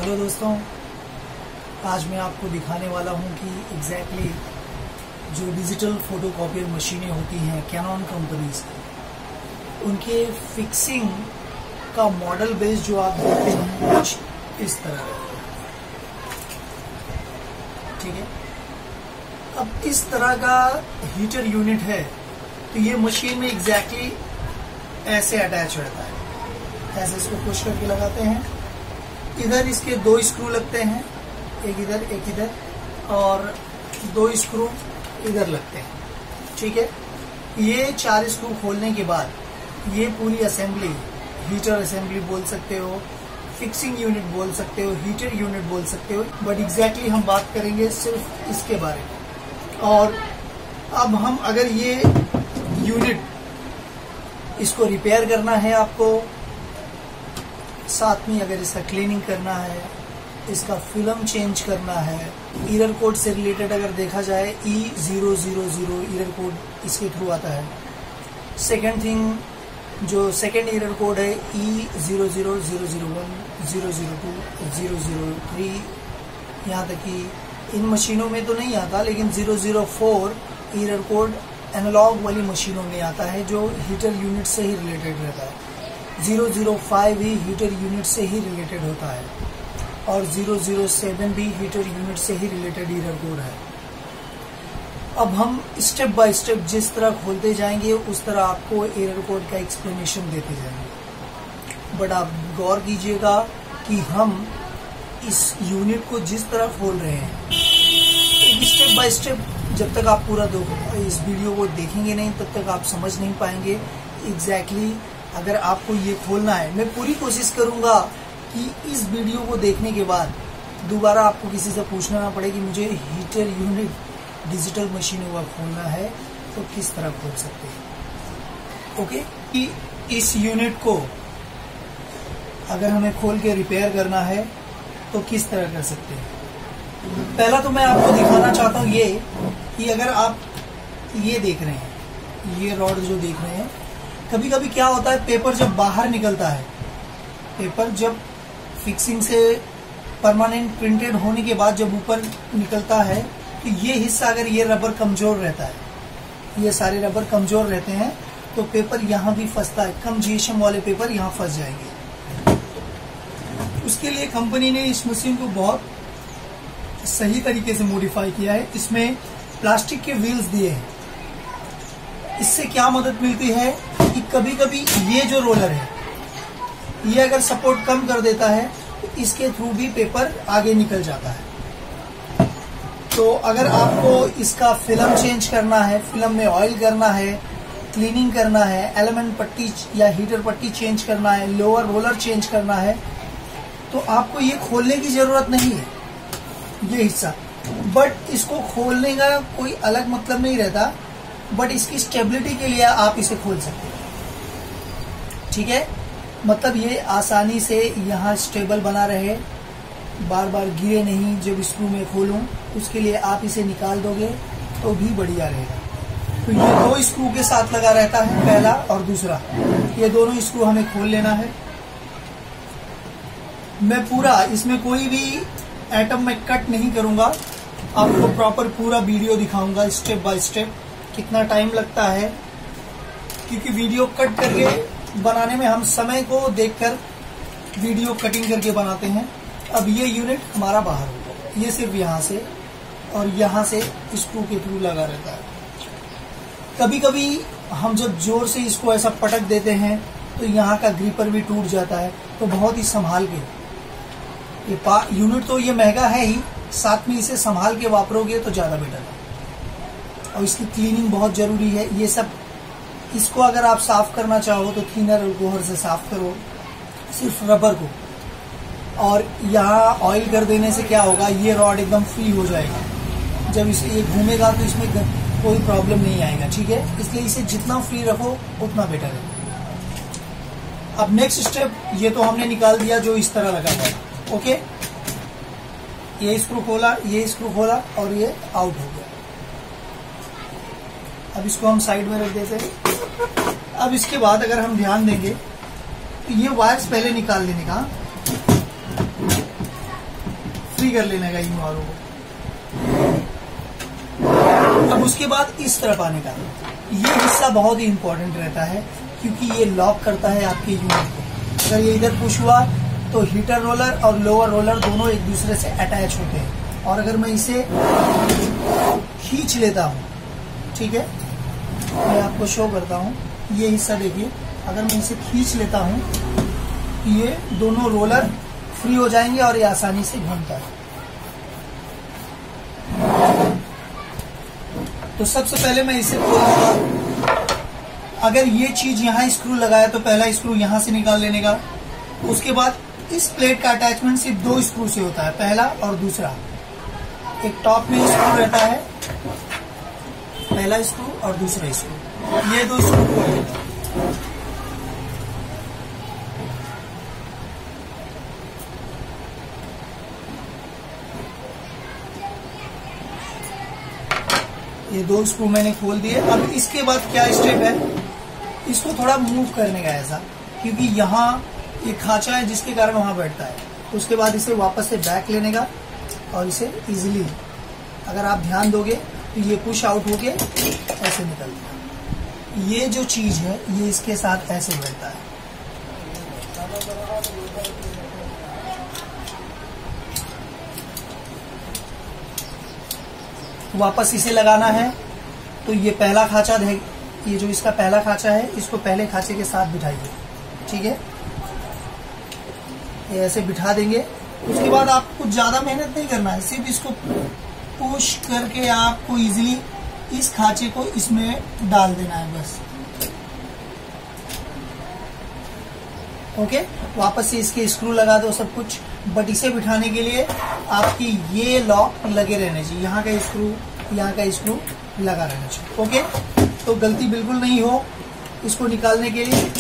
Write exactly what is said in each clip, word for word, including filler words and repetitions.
Hello दोस्तों, आज मैं आपको दिखाने वाला हूं कि एग्जैक्टली जो डिजिटल फोटोकॉपियर मशीनें होती हैं कैनन कंपनीज की, उनके फिक्सिंग का मॉडल बेस जो आप देखते हैं कुछ इस तरह। ठीक है, अब इस तरह का हीटर यूनिट है तो ये मशीन में एग्जैक्टली ऐसे अटैच रहता है। ऐसे इसको पुश करके लगाते हैं, इधर इसके दो स्क्रू लगते हैं, एक इधर एक इधर, और दो स्क्रू इधर लगते हैं। ठीक है, ये चार स्क्रू खोलने के बाद ये पूरी असेंबली, हीटर असेंबली बोल सकते हो, फिक्सिंग यूनिट बोल सकते हो, हीटर यूनिट बोल सकते हो, बट एग्जैक्टली हम बात करेंगे सिर्फ इसके बारे में। और अब हम अगर ये यूनिट इसको रिपेयर करना है आपको, साथ में अगर इसका क्लीनिंग करना है, इसका फिल्म चेंज करना है, ईरर कोड से रिलेटेड अगर देखा जाए E zero zero zero error code इसके थ्रू आता है। सेकेंड थिंग, जो सेकेंड ईरर कोड है E zero zero zero zero one zero zero two zero zero three, यहाँ तक कि इन मशीनों में तो नहीं आता, लेकिन zero zero four error code analog वाली मशीनों में आता है जो हीटर यूनिट से ही रिलेटेड रहता है। ज़ीरो ज़ीरो फाइव भी हीटर यूनिट से ही रिलेटेड होता है, और ज़ीरो ज़ीरो सेवन भी हीटर यूनिट से ही रिलेटेड ईरर कोड है। अब हम स्टेप बाय स्टेप जिस तरह खोलते जाएंगे उस तरह आपको एरर कोड का एक्सप्लेनेशन देते जाएंगे। बट आप गौर कीजिएगा कि हम इस यूनिट को जिस तरह खोल रहे हैं, स्टेप बाय स्टेप, जब तक आप पूरा दो इस वीडियो को देखेंगे नहीं तब तक आप समझ नहीं पाएंगे एग्जैक्टली। अगर आपको ये खोलना है, मैं पूरी कोशिश करूंगा कि इस वीडियो को देखने के बाद दोबारा आपको किसी से पूछना ना पड़े कि मुझे हीटर यूनिट डिजिटल मशीनों का खोलना है तो किस तरह खोल सकते हैं। ओके, कि इस यूनिट को अगर हमें खोल के रिपेयर करना है तो किस तरह कर सकते हैं। पहला तो मैं आपको दिखाना चाहता हूँ ये कि अगर आप ये देख रहे हैं, ये रॉड जो देख रहे हैं, कभी कभी क्या होता है, पेपर जब बाहर निकलता है, पेपर जब फिक्सिंग से परमानेंट प्रिंटेड होने के बाद जब ऊपर निकलता है तो ये हिस्सा, अगर ये रबर कमजोर रहता है, ये सारे रबर कमजोर रहते हैं तो पेपर यहाँ भी फंसता है, कम जीएसएम वाले पेपर यहाँ फंस जाएंगे। उसके लिए कंपनी ने इस मशीन को बहुत सही तरीके से मॉडिफाई किया है। इसमें प्लास्टिक के व्हील्स दिए हैं। इससे क्या मदद मिलती है कि कभी कभी ये जो रोलर है ये अगर सपोर्ट कम कर देता है तो इसके थ्रू भी पेपर आगे निकल जाता है। तो अगर आपको इसका फिल्म चेंज करना है, फिल्म में ऑयल करना है, क्लीनिंग करना है, एलिमेंट पट्टी या हीटर पट्टी चेंज करना है, लोअर रोलर चेंज करना है, तो आपको ये खोलने की जरूरत नहीं है, ये हिस्सा। बट इसको खोलने का कोई अलग मतलब नहीं रहता, बट इसकी स्टेबिलिटी के लिए आप इसे खोल सकते हैं। ठीक है, मतलब ये आसानी से यहाँ स्टेबल बना रहे, बार बार गिरे नहीं जब स्क्रू में खोलूं, उसके लिए आप इसे निकाल दोगे तो भी बढ़िया रहेगा। तो ये दो स्क्रू के साथ लगा रहता है, पहला और दूसरा, ये दोनों स्क्रू हमें खोल लेना है। मैं पूरा इसमें कोई भी एटम में कट नहीं करूंगा, आपको प्रॉपर पूरा वीडियो दिखाऊंगा स्टेप बाय स्टेप। कितना टाइम लगता है, क्योंकि वीडियो कट करके बनाने में हम समय को देखकर वीडियो कटिंग करके बनाते हैं। अब ये यूनिट हमारा बाहर होगा, ये सिर्फ यहाँ से और यहाँ से स्क्रू के थ्रू लगा रहता है। कभी कभी हम जब जोर से इसको ऐसा पटक देते हैं तो यहाँ का ग्रिपर भी टूट जाता है, तो बहुत ही संभाल के, ये यूनिट तो ये महंगा है ही, साथ में इसे संभाल के वापरोगे तो ज्यादा बेटर है। और इसकी क्लीनिंग बहुत जरूरी है। ये सब, इसको अगर आप साफ करना चाहो तो थिनर और गोहर से साफ करो, सिर्फ रबर को। और यहाँ ऑयल कर देने से क्या होगा, ये रॉड एकदम फ्री हो जाएगा। जब इसे ये घूमेगा तो इसमें कोई प्रॉब्लम नहीं आएगा। ठीक है, इसलिए इसे जितना फ्री रखो उतना बेटर है। अब नेक्स्ट स्टेप, ये तो हमने निकाल दिया जो इस तरह लगा हुआ। ओके, ये स्क्रू खोला, ये स्क्रू खोला और ये आउट हो गया। अब इसको हम साइड में रख देते हैं। अब इसके बाद अगर हम ध्यान देंगे तो ये वायर्स पहले निकाल लेने का, फ्री कर लेने का इन वालों को। अब उसके बाद इस तरफ आने का, ये हिस्सा बहुत ही इंपॉर्टेंट रहता है क्योंकि ये लॉक करता है आपके यूनिट को। अगर ये इधर पुश हुआ तो हीटर रोलर और लोअर रोलर दोनों एक दूसरे से अटैच होते हैं। और अगर मैं इसे खींच लेता हूँ, ठीक है, मैं आपको शो करता हूँ, ये हिस्सा देखिए, अगर मैं इसे खींच लेता हूँ ये दोनों रोलर फ्री हो जाएंगे और ये आसानी से घूमता है। तो सबसे पहले मैं इसे खोलूंगा। अगर ये चीज यहाँ स्क्रू लगाया तो पहला स्क्रू यहाँ से निकाल लेने का। उसके बाद इस प्लेट का अटैचमेंट सिर्फ दो स्क्रू से होता है, पहला और दूसरा। एक टॉप में स्क्रू रहता है, पहला स्क्रू और दूसरा स्क्रू, ये दो स्क्रू खोल लेता है। ये दो स्क्रू मैंने खोल दिए। अब इसके बाद क्या स्टेप है, इसको थोड़ा मूव करने का ऐसा, क्योंकि यहाँ ये खांचा है जिसके कारण वहां बैठता है। तो उसके बाद इसे वापस से बैक लेने का और इसे इजीली, अगर आप ध्यान दोगे तो ये पुश आउट होके ऐसे निकलता है। ये जो चीज है ये इसके साथ ऐसे बैठता है। वापस इसे लगाना है तो ये पहला खांचा, ये जो इसका पहला खांचा है इसको पहले खांचे के साथ बिठाइए, ठीक है, ये ऐसे बिठा देंगे। उसके बाद आपको ज्यादा मेहनत नहीं करना है, सिर्फ इसको पुश करके आपको इजीली इस खांचे को इसमें डाल देना है बस। ओके, वापस से इसके स्क्रू लगा दो सब कुछ, बट इसे बिठाने के लिए आपकी ये लॉक लगे रहने चाहिए, यहाँ का स्क्रू यहाँ का स्क्रू लगा रहना चाहिए। ओके, तो गलती बिल्कुल नहीं हो इसको निकालने के लिए।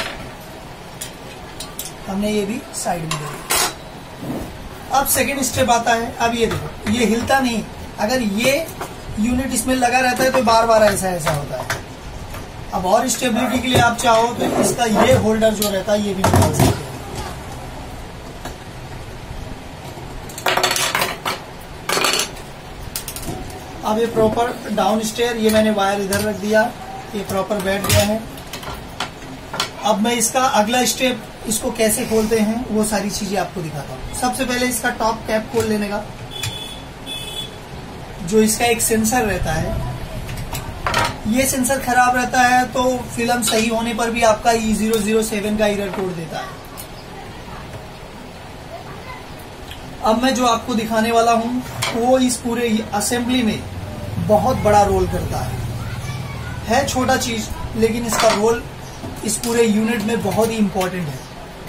हमने ये भी साइड में दे दिया। अब सेकेंड स्टेप आता है। अब ये देखो, ये हिलता नहीं, अगर ये यूनिट इसमें लगा रहता है तो बार बार ऐसा ऐसा होता है। अब और स्टेबिलिटी के लिए आप चाहो तो इसका ये होल्डर जो रहता है ये भी निकाल सकते हैं। अब ये प्रॉपर डाउन स्टेयर, ये मैंने वायर इधर रख दिया, ये प्रॉपर बैठ गया है। अब मैं इसका अगला स्टेप, इसको कैसे खोलते हैं वो सारी चीजें आपको दिखाता हूँ। सबसे पहले इसका टॉप कैप खोल लेने का, जो इसका एक सेंसर रहता है। ये सेंसर खराब रहता है तो फिल्म सही होने पर भी आपका ई ज़ीरो ज़ीरो सेवन का एरर कोड देता है। अब मैं जो आपको दिखाने वाला हूं वो इस पूरे असेंबली में बहुत बड़ा रोल करता है। है छोटा चीज लेकिन इसका रोल इस पूरे यूनिट में बहुत ही इंपॉर्टेंट है।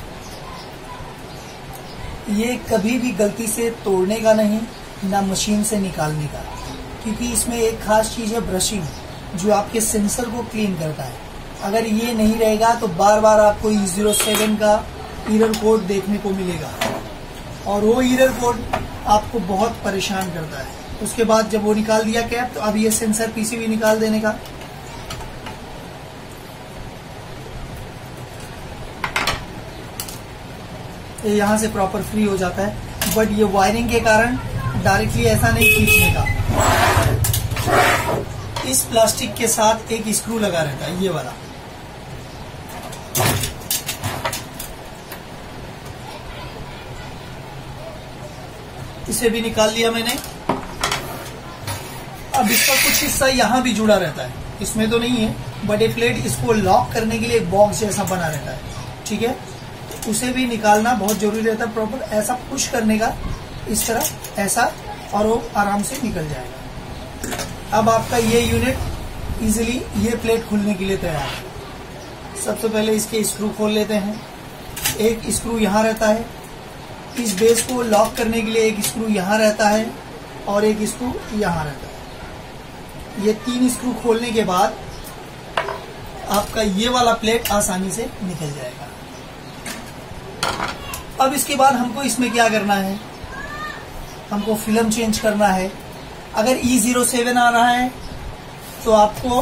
ये कभी भी गलती से तोड़ने का नहीं, ना मशीन से निकालने का, क्योंकि इसमें एक खास चीज है ब्रशिंग, जो आपके सेंसर को क्लीन करता है। अगर ये नहीं रहेगा तो बार बार आपको ई ज़ीरो सेवन का एरर कोड देखने को मिलेगा और वो एरर कोड आपको बहुत परेशान करता है। उसके बाद जब वो निकाल दिया कैप, तो अब ये सेंसर पीसीबी निकाल देने का। ये यहां से प्रॉपर फ्री हो जाता है, बट ये वायरिंग के कारण डायरेक्टली ऐसा नहीं खींचने का। इस प्लास्टिक के साथ एक स्क्रू लगा रहता है, ये वाला। इसे भी निकाल लिया मैंने। अब इसका कुछ हिस्सा यहाँ भी जुड़ा रहता है, इसमें तो नहीं है, बट ये प्लेट इसको लॉक करने के लिए एक बॉक्स जैसा बना रहता है, ठीक है। तो उसे भी निकालना बहुत जरूरी रहता है। प्रॉपर ऐसा पुश करने का, इस तरह ऐसा, और वो आराम से निकल जाएगा। अब आपका ये यूनिट इजीली ये प्लेट खुलने के लिए तैयार है। सबसे पहले इसके स्क्रू खोल लेते हैं। एक स्क्रू यहाँ रहता है, इस बेस को लॉक करने के लिए एक स्क्रू यहाँ रहता है और एक स्क्रू यहाँ रहता है। ये तीन स्क्रू खोलने के बाद आपका ये वाला प्लेट आसानी से निकल जाएगा। अब इसके बाद हमको इसमें क्या करना है, हमको फिल्म चेंज करना है। अगर ई ज़ीरो सेवन आ रहा है तो आपको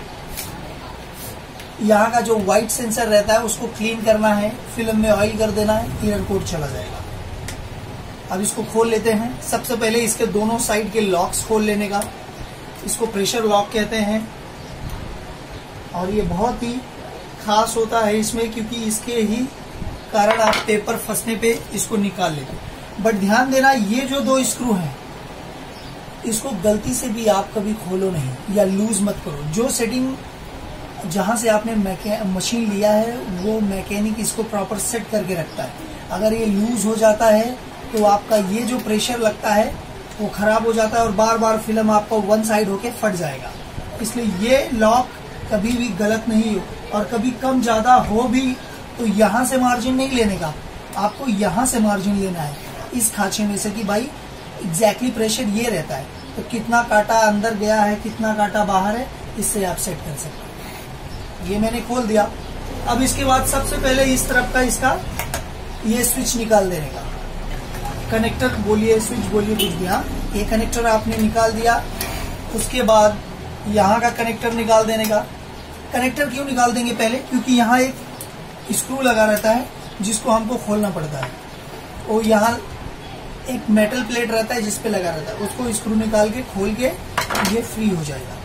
यहाँ का जो व्हाइट सेंसर रहता है उसको क्लीन करना है, फिल्म में ऑयल कर देना है, एरर कोड चला जाएगा। अब इसको खोल लेते हैं। सबसे पहले इसके दोनों साइड के लॉक्स खोल लेने का, इसको प्रेशर लॉक कहते हैं। और ये बहुत ही खास होता है इसमें, क्योंकि इसके ही कारण आप पेपर फंसने पे इसको निकाल लेते। बट ध्यान देना, ये जो दो स्क्रू हैं इसको गलती से भी आप कभी खोलो नहीं या लूज मत करो। जो सेटिंग जहां से आपने मशीन लिया है वो मैकेनिक इसको प्रॉपर सेट करके रखता है। अगर ये लूज हो जाता है तो आपका ये जो प्रेशर लगता है वो खराब हो जाता है और बार बार फिल्म आपका वन साइड होके फट जाएगा। इसलिए ये लॉक कभी भी गलत नहीं हो, और कभी कम ज्यादा हो भी तो यहाँ से मार्जिन नहीं लेने का, आपको यहाँ से मार्जिन लेना है इस खांचे में से कि भाई एग्जैक्टली प्रेशर ये रहता है, तो कितना कांटा अंदर गया है कितना कांटा बाहर है, इससे आप सेट कर सकते हैं। ये मैंने खोल दिया। अब इसके बाद सबसे पहले इस तरफ का इसका ये स्विच निकाल देने का, कनेक्टर बोलिए स्विच बोलिए कुछ भी, हाँ ये कनेक्टर आपने निकाल दिया। उसके बाद यहाँ का कनेक्टर निकाल देने का। कनेक्टर क्यों निकाल देंगे पहले, क्योंकि यहाँ एक स्क्रू लगा रहता है जिसको हमको खोलना पड़ता है, और यहाँ एक मेटल प्लेट रहता है जिसपे लगा रहता है, उसको स्क्रू निकाल के खोल के ये फ्री हो जाएगा।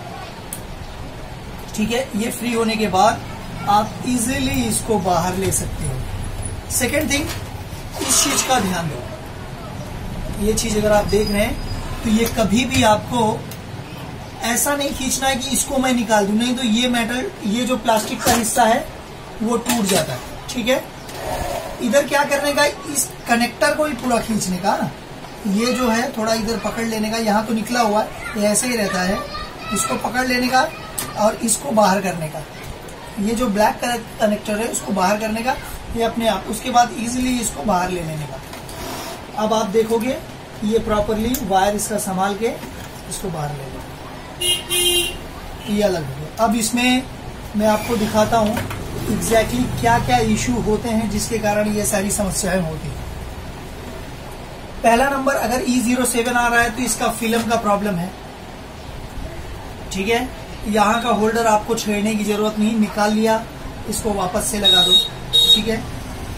ठीक है, ये फ्री होने के बाद आप इजीली इसको बाहर ले सकते हो। सेकेंड थिंग, इस चीज का ध्यान दो। ये चीज अगर आप देख रहे हैं तो ये कभी भी आपको ऐसा नहीं खींचना है कि इसको मैं निकाल दूं, नहीं तो ये मेटल, ये जो प्लास्टिक का हिस्सा है वो टूट जाता है। ठीक है, इधर क्या करने का, इस कनेक्टर को ही पूरा खींचने का, ये जो है थोड़ा इधर पकड़ लेने का, यहाँ तो निकला हुआ है ये ऐसे ही रहता है, इसको पकड़ लेने का और इसको बाहर करने का। ये जो ब्लैक कनेक्टर है उसको बाहर करने का, ये अपने आप। उसके बाद इजीली इसको बाहर ले लेने का। अब आप देखोगे ये प्रॉपरली वायर इसका संभाल के इसको बाहर ले लेगा, ये अलग हो गया। अब इसमें मैं आपको दिखाता हूँ एग्जैक्टली क्या क्या इश्यू होते हैं जिसके कारण ये सारी समस्याएं होती हैं। पहला नंबर, अगर ई ज़ीरो सेवन आ रहा है तो इसका फिल्म का प्रॉब्लम है। ठीक है, यहाँ का होल्डर आपको छेड़ने की जरूरत नहीं, निकाल लिया, इसको वापस से लगा दो। ठीक है,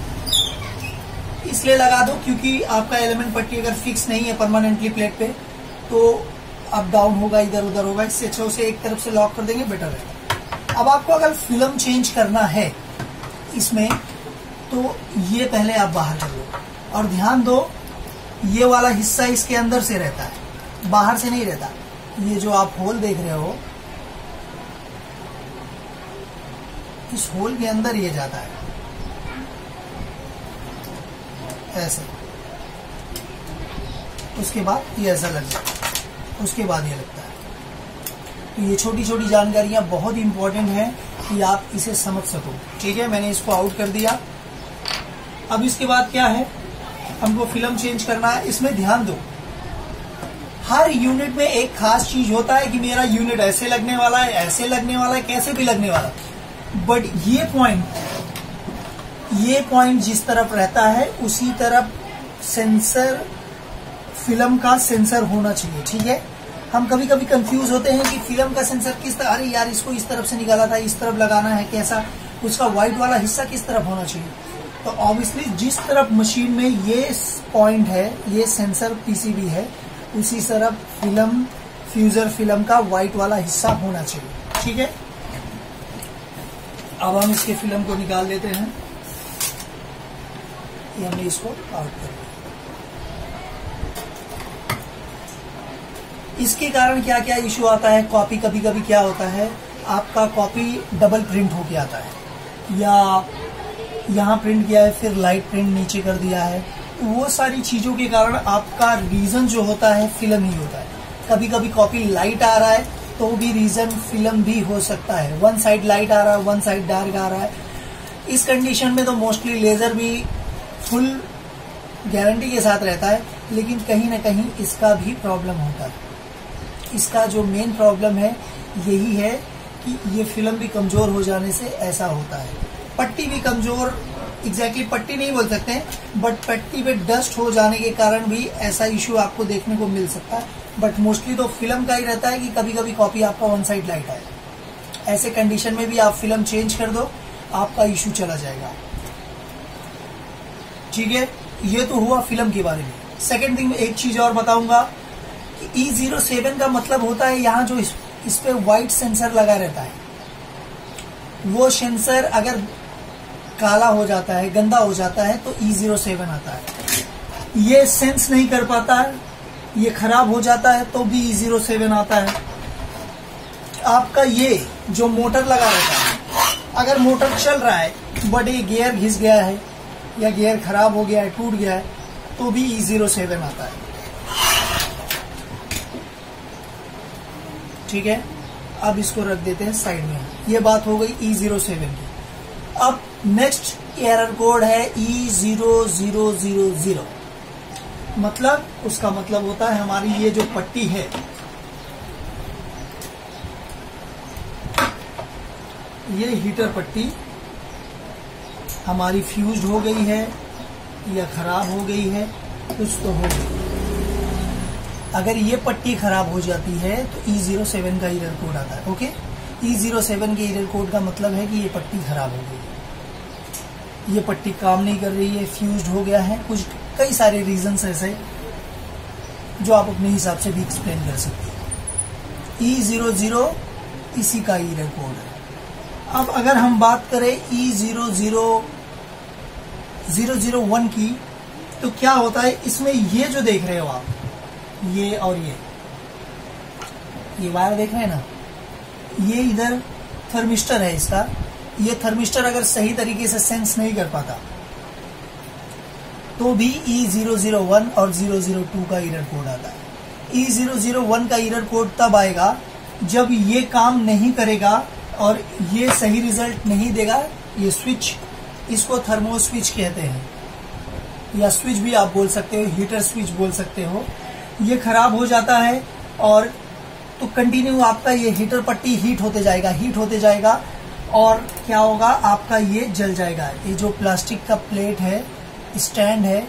इसलिए लगा दो क्योंकि आपका एलिमेंट पट्टी अगर फिक्स नहीं है परमानेंटली प्लेट पे तो अप डाउन होगा, इधर उधर होगा। इससे अच्छा उसे एक तरफ से लॉक कर देंगे, बेटर है। अब आपको अगर फिल्म चेंज करना है इसमें तो ये पहले आप बाहर कर लो, और ध्यान दो ये वाला हिस्सा इसके अंदर से रहता है, बाहर से नहीं रहता। ये जो आप होल देख रहे हो, इस होल के अंदर ये जाता है ऐसे, उसके बाद ये ऐसा लग जाता है, उसके बाद ये लगता है। तो ये छोटी छोटी जानकारियां बहुत ही इंपॉर्टेंट है कि आप इसे समझ सको। ठीक है, मैंने इसको आउट कर दिया। अब इसके बाद क्या है, हमको फिल्म चेंज करना है। इसमें ध्यान दो, हर यूनिट में एक खास चीज होता है कि मेरा यूनिट ऐसे लगने वाला है, ऐसे लगने वाला है, कैसे भी लगने वाला है। बट ये पॉइंट ये पॉइंट जिस तरफ रहता है उसी तरफ सेंसर, फिल्म का सेंसर होना चाहिए। ठीक है, हम कभी कभी कंफ्यूज होते हैं कि फिल्म का सेंसर किस तरह, अरे यार इसको इस तरफ से निकाला था, इस तरफ लगाना है, कैसा, उसका व्हाइट वाला हिस्सा किस तरफ होना चाहिए। तो ऑब्वियसली जिस तरफ मशीन में ये पॉइंट है, ये सेंसर पीसीबी है, उसी तरफ फिल्म, फ्यूजर फिल्म का व्हाइट वाला हिस्सा होना चाहिए। ठीक है, अब हम इसके फिल्म को निकाल देते हैं। ये हमने इसको आउट कर दिया। इसके कारण क्या क्या इश्यू आता है, कॉपी कभी कभी क्या होता है, आपका कॉपी डबल प्रिंट होके आता है, या यहाँ प्रिंट किया है फिर लाइट प्रिंट नीचे कर दिया है। वो सारी चीजों के कारण आपका रीजन जो होता है फिल्म ही होता है। कभी कभी कॉपी लाइट आ रहा है तो भी रीजन फिल्म भी हो सकता है। वन साइड लाइट आ रहा है, वन साइड डार्क आ रहा है। इस कंडीशन में तो मोस्टली लेजर भी फुल गारंटी के साथ रहता है, लेकिन कहीं ना कहीं इसका भी प्रॉब्लम होता है। इसका जो मेन प्रॉब्लम है यही है कि ये फिल्म भी कमजोर हो जाने से ऐसा होता है। पट्टी भी कमजोर, एग्जैक्टली पट्टी नहीं बोल सकते हैं, बट पट्टी पे डस्ट हो जाने के कारण भी ऐसा इश्यू आपको देखने को मिल सकता है। बट मोस्टली तो फिल्म का ही रहता है कि कभी कभी कॉपी आपका वन साइड लाइट आए। ऐसे कंडीशन में भी आप फिल्म चेंज कर दो, आपका इश्यू चला जाएगा। ठीक है, ये तो हुआ फिल्म के बारे में। सेकेंड थिंग, एक चीज और बताऊंगा कि ई ज़ीरो सेवन का मतलब होता है यहाँ जो इस, इस पे व्हाइट सेंसर लगा रहता है, वो सेंसर अगर काला हो जाता है, गंदा हो जाता है, तो ई ज़ीरो सेवन आता है। ये सेंस नहीं कर पाता है, ये खराब हो जाता है, तो भी ई ज़ीरो सेवन आता है। आपका ये जो मोटर लगा रहता है, अगर मोटर चल रहा है बट ये गियर घिस गया है या गियर खराब हो गया है, टूट गया है, तो भी ई ज़ीरो सेवन आता है। ठीक है, अब इसको रख देते हैं साइड में। ये बात हो गई ई ज़ीरो सेवन की। अब नेक्स्ट एरर कोड है E zero zero zero zero. मतलब उसका मतलब होता है हमारी ये जो पट्टी है, ये हीटर पट्टी हमारी फ्यूज्ड हो गई है या खराब हो गई है, कुछ तो हो गई। अगर ये पट्टी खराब हो जाती है तो ई ज़ीरो सेवन का एरर कोड आता है। ओके, ई ज़ीरो सेवन के एरर कोड का मतलब है कि ये पट्टी खराब हो गई, ये पट्टी काम नहीं कर रही है, फ्यूज्ड हो गया है, कुछ कई सारे रीजंस ऐसे जो आप अपने हिसाब से भी एक्सप्लेन कर सकते हैं। ई ज़ीरो ज़ीरो इसी का एरर कोड है। अब अगर हम बात करें E zero zero zero zero one की, तो क्या होता है इसमें, ये जो देख रहे हो आप, ये और ये ये वायर देख रहे हैं ना, ये इधर थर्मिस्टर है इसका। ये थर्मिस्टर अगर सही तरीके से सेंस नहीं कर पाता तो भी ई ज़ीरो ज़ीरो वन और ज़ीरो ज़ीरो टू का एरर कोड आता है। ई ज़ीरो ज़ीरो वन का एरर कोड तब आएगा जब ये काम नहीं करेगा और ये सही रिजल्ट नहीं देगा। ये स्विच, इसको थर्मो स्विच कहते हैं या स्विच भी आप बोल सकते हो, हीटर स्विच बोल सकते हो। ये खराब हो जाता है और तो कंटिन्यू आपका ये हीटर पट्टी हीट होते जाएगा, हीट होते जाएगा और क्या होगा, आपका ये जल जाएगा। ये जो प्लास्टिक का प्लेट है, स्टैंड है,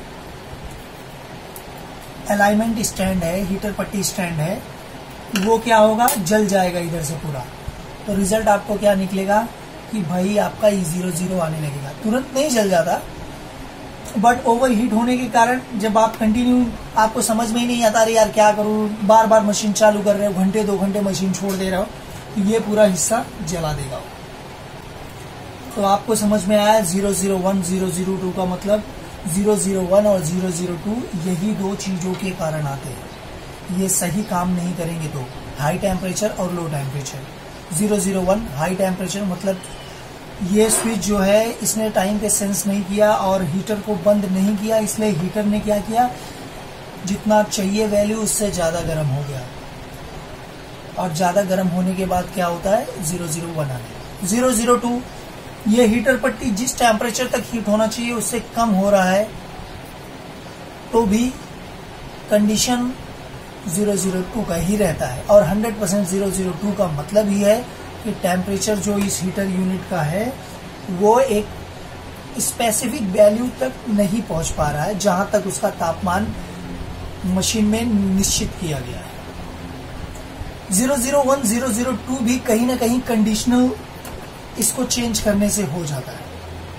अलाइनमेंट स्टैंड है, हीटर पट्टी स्टैंड है, वो क्या होगा, जल जाएगा इधर से पूरा। तो रिजल्ट आपको क्या निकलेगा कि भाई आपका ई ज़ीरो ज़ीरो आने लगेगा। तुरंत नहीं जल जाता, बट ओवर हीट होने के कारण जब आप कंटिन्यू, आपको समझ में ही नहीं आता, अरे यार क्या करूं, बार बार मशीन चालू कर रहे हो, घंटे दो घंटे मशीन छोड़ दे रहे हो, तो ये पूरा हिस्सा जला देगा। तो आपको समझ में आया zero zero one zero zero two का मतलब, ज़ीरो ज़ीरो वन और ज़ीरो ज़ीरो टू यही दो चीजों के कारण आते हैं। ये सही काम नहीं करेंगे तो हाई टेम्परेचर और low temperature. Zero zero one high temperature मतलब ये स्विच जो है इसने टाइम पे सेंस नहीं किया और हीटर को बंद नहीं किया, इसलिए हीटर ने क्या किया, जितना चाहिए वैल्यू उससे ज्यादा गर्म हो गया और ज्यादा गर्म होने के बाद क्या होता है, ज़ीरो ज़ीरो वन आ गया। ज़ीरो ज़ीरो टू ये हीटर पट्टी जिस टेम्परेचर तक हीट होना चाहिए उससे कम हो रहा है तो भी कंडीशन ज़ीरो ज़ीरो टू का ही रहता है। और hundred percent zero zero two का मतलब ही है कि टेम्परेचर जो इस हीटर यूनिट का है वो एक स्पेसिफिक वैल्यू तक नहीं पहुंच पा रहा है जहां तक उसका तापमान मशीन में निश्चित किया गया है। Zero zero one zero zero two भी कहीं ना कहीं कंडीशनल इसको चेंज करने से हो जाता है।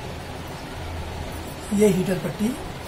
ये हीटर पट्टी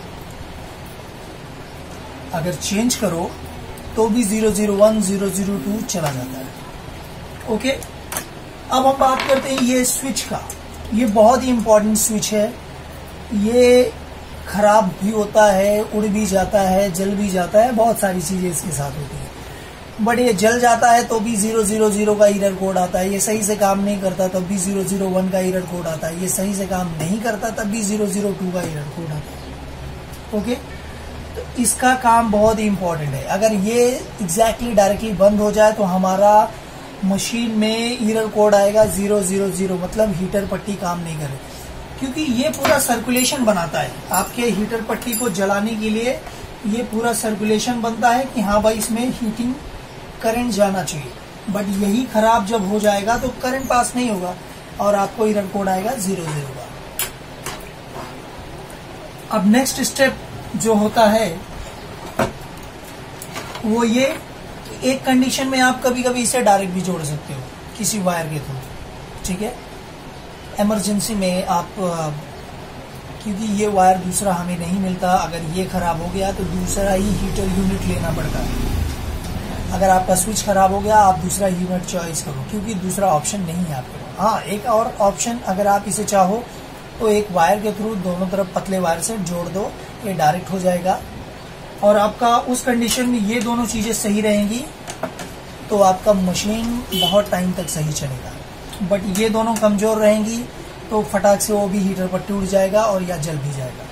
अगर चेंज करो तो भी zero zero one zero zero two चला जाता है। ओके, अब हम बात करते हैं ये स्विच का। ये बहुत ही इंपॉर्टेंट स्विच है। ये खराब भी होता है, उड़ भी जाता है, जल भी जाता है, बहुत सारी चीजें इसके साथ होती है। बट ये जल जाता है तो भी ज़ीरो ज़ीरो ज़ीरो का एरर कोड आता है। ये सही से काम नहीं करता तब भी ज़ीरो ज़ीरो वन का एरर कोड आता है। ये सही से काम नहीं करता तब भी ज़ीरो ज़ीरो टू का एरर कोड आता है। ओके, तो इसका काम बहुत ही इंपॉर्टेंट है। अगर ये एग्जैक्टली डायरेक्टली बंद हो जाए तो हमारा मशीन में एरर कोड आएगा ज़ीरो ज़ीरो ज़ीरो, मतलब हीटर पट्टी काम नहीं करे, क्योंकि ये पूरा सर्कुलेशन बनाता है। आपके हीटर पट्टी को जलाने के लिए ये पूरा सर्कुलेशन बनता है कि हाँ भाई इसमें हीटिंग करंट जाना चाहिए। बट यही खराब जब हो जाएगा तो करंट पास नहीं होगा और आपको एरर कोड आएगा ज़ीरो ज़ीरो का। अब नेक्स्ट स्टेप जो होता है वो ये, एक कंडीशन में आप कभी कभी इसे डायरेक्ट भी जोड़ सकते हो किसी वायर के थ्रू, ठीक है। इमरजेंसी में आप क्योंकि ये वायर दूसरा हमें नहीं मिलता। अगर ये खराब हो गया तो दूसरा ही हीटर यूनिट लेना पड़ता है। अगर आपका स्विच खराब हो गया आप दूसरा यूनिट चॉइस करो, क्योंकि दूसरा ऑप्शन नहीं है आपके पास। हाँ, एक और ऑप्शन अगर आप इसे चाहो तो एक वायर के थ्रू दोनों तरफ पतले वायर से जोड़ दो, ये डायरेक्ट हो जाएगा। और आपका उस कंडीशन में ये दोनों चीजें सही रहेंगी तो आपका मशीन बहुत टाइम तक सही चलेगा। बट ये दोनों कमजोर रहेंगी तो फटाक से वो भी हीटर पर टूट जाएगा और या जल भी जाएगा।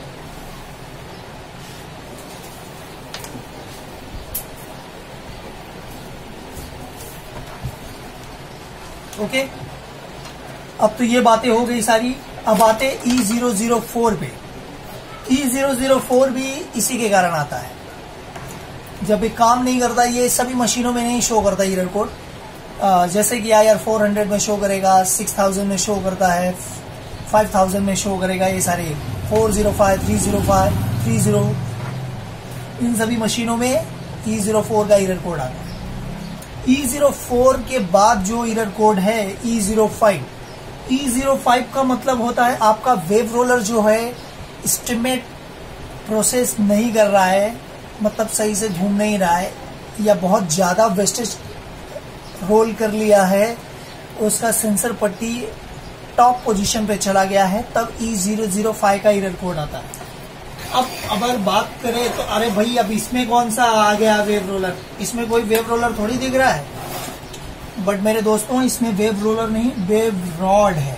ओके, अब तो ये बातें हो गई सारी। अब आते ई ज़ीरो ज़ीरो फोर पे। ई ज़ीरो ज़ीरो फोर भी इसी के कारण आता है। जब ये काम नहीं करता, ये सभी मशीनों में नहीं शो करता ईरर कोड। जैसे कि आई आर फोर हंड्रेड में शो करेगा, सिक्स थाउजेंड में शो करता है, फाइव थाउजेंड में शो करेगा, ये सारे four zero five, three zero five, three zero, इन सभी मशीनों में ई ज़ीरो फोर का ईरर कोड आता है। ई ज़ीरो फोर के बाद जो ईरर कोड है E zero five. E zero five का मतलब होता है आपका वेव रोलर जो है एस्टिमेट प्रोसेस नहीं कर रहा है, मतलब सही से घूम नहीं रहा है, या बहुत ज्यादा वेस्टेज रोल कर लिया है, उसका सेंसर पट्टी टॉप पोजीशन पे चला गया है, तब ई ज़ीरो ज़ीरो फाइव का ईरर कोड आता है। अब अगर बात करें तो अरे भाई अब इसमें कौन सा आ गया वेव रोलर, इसमें कोई वेव रोलर थोड़ी दिख रहा है। बट मेरे दोस्तों, इसमें वेव रोलर नहीं, वेव रॉड है।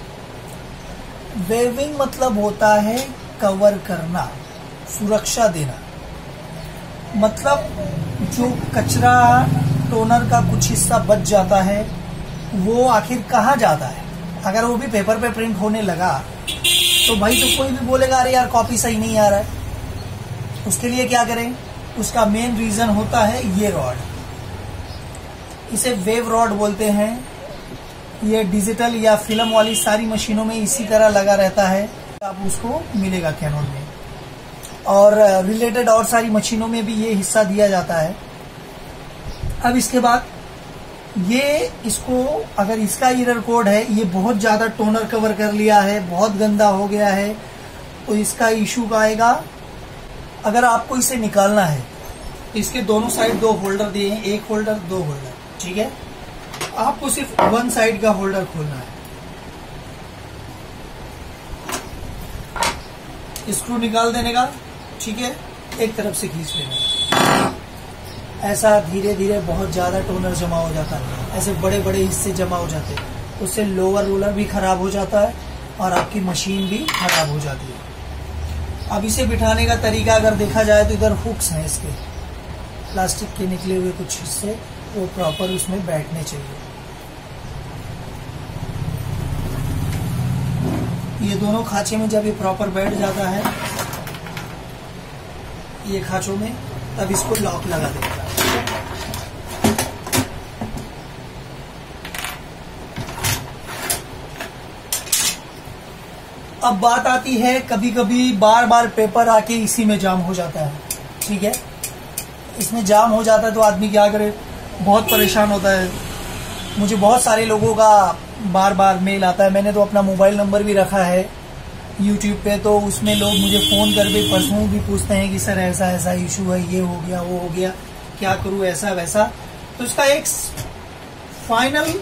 वेविंग मतलब होता है कवर करना, सुरक्षा देना। मतलब जो कचरा टोनर का कुछ हिस्सा बच जाता है वो आखिर कहाँ जाता है। अगर वो भी पेपर पे प्रिंट होने लगा तो भाई तो कोई भी बोलेगा अरे यार कॉपी सही नहीं आ रहा है। उसके लिए क्या करें, उसका मेन रीजन होता है ये रॉड। इसे वेव रॉड बोलते हैं। ये डिजिटल या फिल्म वाली सारी मशीनों में इसी तरह लगा रहता है, आप उसको मिलेगा कैनन में। और रिलेटेड और सारी मशीनों में भी ये हिस्सा दिया जाता है। अब इसके बाद ये इसको अगर इसका ईरर कोड है, ये बहुत ज्यादा टोनर कवर कर लिया है, बहुत गंदा हो गया है, तो इसका इशू का आएगा। अगर आपको इसे निकालना है तो इसके दोनों साइड दो होल्डर दिए हैं, एक होल्डर दो होल्डर, ठीक है। आपको सिर्फ वन साइड का होल्डर खोलना है, स्क्रू निकाल देने का, ठीक है, एक तरफ से खींच लेने का। ऐसा धीरे धीरे बहुत ज्यादा टोनर जमा हो जाता है, ऐसे बड़े बड़े हिस्से जमा हो जाते हैं, उससे लोअर रोलर भी खराब हो जाता है और आपकी मशीन भी खराब हो जाती है। अब इसे बिठाने का तरीका अगर देखा जाए तो इधर हुक्स हैं, इसके प्लास्टिक के निकले हुए कुछ हिस्से, वो प्रॉपर उसमें बैठने चाहिए। ये दोनों खांचे में जब ये प्रॉपर बैठ जाता है ये खांचों में, तब इसको लॉक लगा देगा। अब बात आती है, कभी कभी बार बार पेपर आके इसी में जाम हो जाता है, ठीक है। इसमें जाम हो जाता है तो आदमी क्या करे, बहुत परेशान होता है। मुझे बहुत सारे लोगों का बार बार मेल आता है। मैंने तो अपना मोबाइल नंबर भी रखा है यूट्यूब पे, तो उसमें लोग मुझे फोन करके पर्सनल भी पूछते हैं कि सर ऐसा ऐसा इशू है, ये हो गया वो हो गया, क्या करूं, ऐसा वैसा। तो इसका एक फाइनल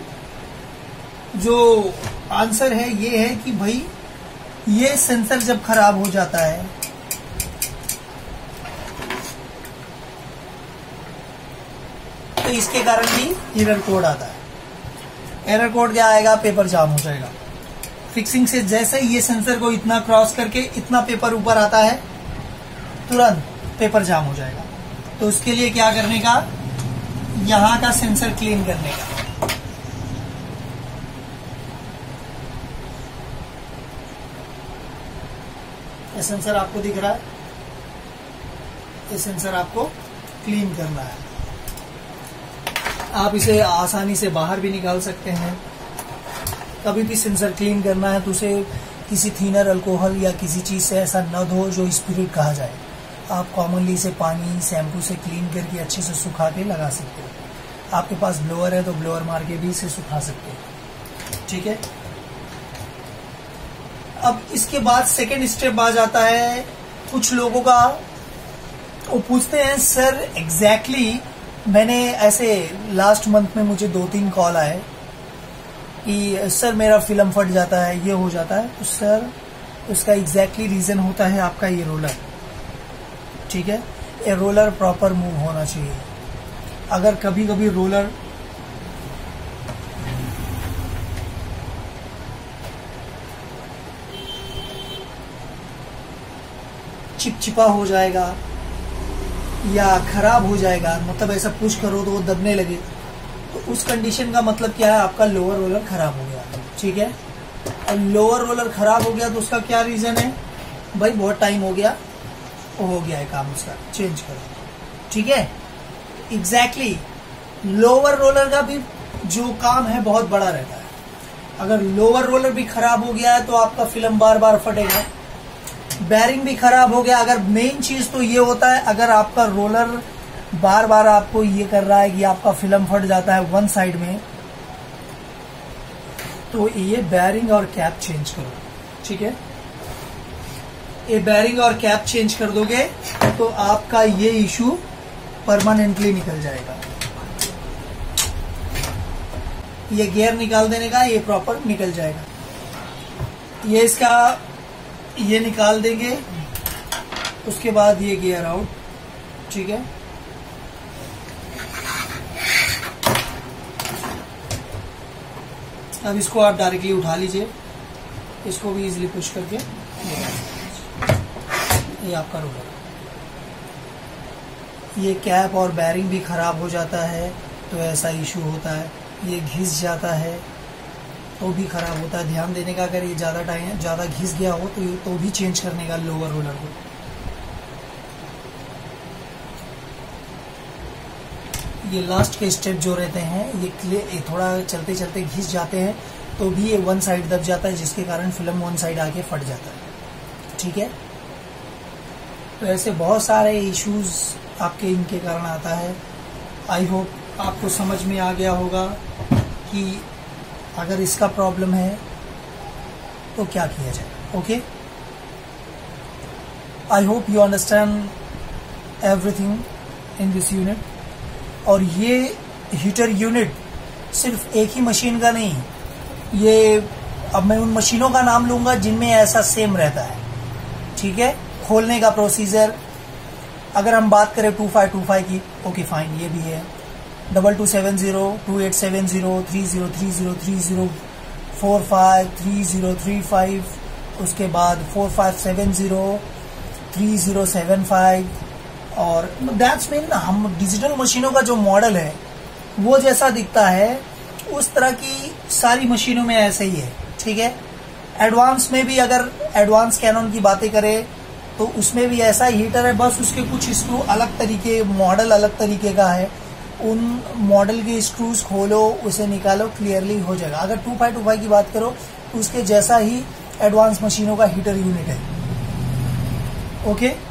जो आंसर है ये है कि भाई ये सेंसर जब खराब हो जाता है तो इसके कारण भी एरर कोड आता है। एरर कोड क्या आएगा, पेपर जाम हो जाएगा। फिक्सिंग से जैसे ही ये सेंसर को इतना क्रॉस करके इतना पेपर ऊपर आता है, तुरंत पेपर जाम हो जाएगा। तो उसके लिए क्या करने का, यहां का सेंसर क्लीन करने का। ये सेंसर आपको दिख रहा है, ये सेंसर आपको क्लीन करना है। आप इसे आसानी से बाहर भी निकाल सकते हैं। कभी भी सेंसर क्लीन करना है तो उसे किसी थिनर अल्कोहल या किसी चीज से ऐसा न धो जो स्पिरिट कहा जाए। आप कॉमनली इसे पानी शैम्पू से क्लीन करके अच्छे से सुखा के लगा सकते हो। आपके पास ब्लोअर है तो ब्लोअर मार के भी इसे सुखा सकते हो, ठीक है। अब इसके बाद सेकेंड स्टेप आ जाता है कुछ लोगों का, वो पूछते हैं सर एग्जैक्टली exactly, मैंने ऐसे लास्ट मंथ में मुझे दो तीन कॉल आए कि सर मेरा फिल्म फट जाता है, ये हो जाता है। तो सर उसका एग्जैक्टली exactly रीजन होता है आपका ये रोलर, ठीक है। ये रोलर प्रॉपर मूव होना चाहिए। अगर कभी कभी रोलर चिपचिपा हो जाएगा या खराब हो जाएगा, मतलब ऐसा पुश करो तो वो दबने लगे, तो उस कंडीशन का मतलब क्या है, आपका लोअर रोलर खराब हो गया, ठीक है। और लोअर रोलर खराब हो गया तो उसका क्या रीजन है, भाई बहुत टाइम हो गया, वो हो गया है काम उसका, चेंज करो, ठीक है। एग्जैक्टली लोअर रोलर का भी जो काम है बहुत बड़ा रहता है। अगर लोअर रोलर भी खराब हो गया है तो आपका फिल्म बार बार फटेगा। बैरिंग भी खराब हो गया। अगर मेन चीज तो ये होता है, अगर आपका रोलर बार बार आपको ये कर रहा है कि आपका फिल्म फट जाता है वन साइड में, तो ये बैरिंग और कैप चेंज करो, ठीक है। ये बैरिंग और कैप चेंज कर दोगे तो आपका ये इशू परमानेंटली निकल जाएगा। ये गियर निकाल देने का, ये प्रॉपर निकल जाएगा। ये इसका ये निकाल देंगे, उसके बाद ये गियर आउट, ठीक है। अब इसको आप डायरेक्टली उठा लीजिए, इसको भी इजीली पुश करके, ये आपका रोलर। ये कैप और बैरिंग भी खराब हो जाता है तो ऐसा इशू होता है। ये घिस जाता है तो भी खराब होता है। ध्यान देने का, अगर ये ज्यादा टाइम ज्यादा घिस गया हो तो तो भी चेंज करने का लोअर रोलर को। ये लास्ट के स्टेप जो रहते हैं ये क्लियर, थोड़ा चलते चलते घिस जाते हैं तो भी ये वन साइड दब जाता है, जिसके कारण फिल्म वन साइड आके फट जाता है, ठीक है। तो ऐसे बहुत सारे इश्यूज आपके इनके कारण आता है। आई होप आपको समझ में आ गया होगा कि अगर इसका प्रॉब्लम है तो क्या किया जाए। Okay, I hope you understand everything in this unit. और ये हीटर यूनिट सिर्फ एक ही मशीन का नहीं, ये अब मैं उन मशीनों का नाम लूंगा जिनमें ऐसा सेम रहता है, ठीक है। खोलने का प्रोसीजर, अगर हम बात करें टू फाइव टू फाइव की, ओके फाइन, ये भी है। Double two seven zero two eight seven zero three zero three zero three zero four five three zero three five, उसके बाद four five seven zero three zero seven five. और that's mean हम digital मशीनों का जो model है वो जैसा दिखता है उस तरह की सारी मशीनों में ऐसे ही है, ठीक है। एडवांस में भी अगर एडवांस कैनन की बातें करें तो उसमें भी ऐसा हीटर है, बस उसके कुछ स्क्रू अलग तरीके, मॉडल अलग तरीके का है। उन मॉडल के स्क्रूज खोलो, उसे निकालो, क्लियरली हो जाएगा। अगर टू फाइव टू फाइव की बात करो तो उसके जैसा ही एडवांस मशीनों का हीटर यूनिट है। ओके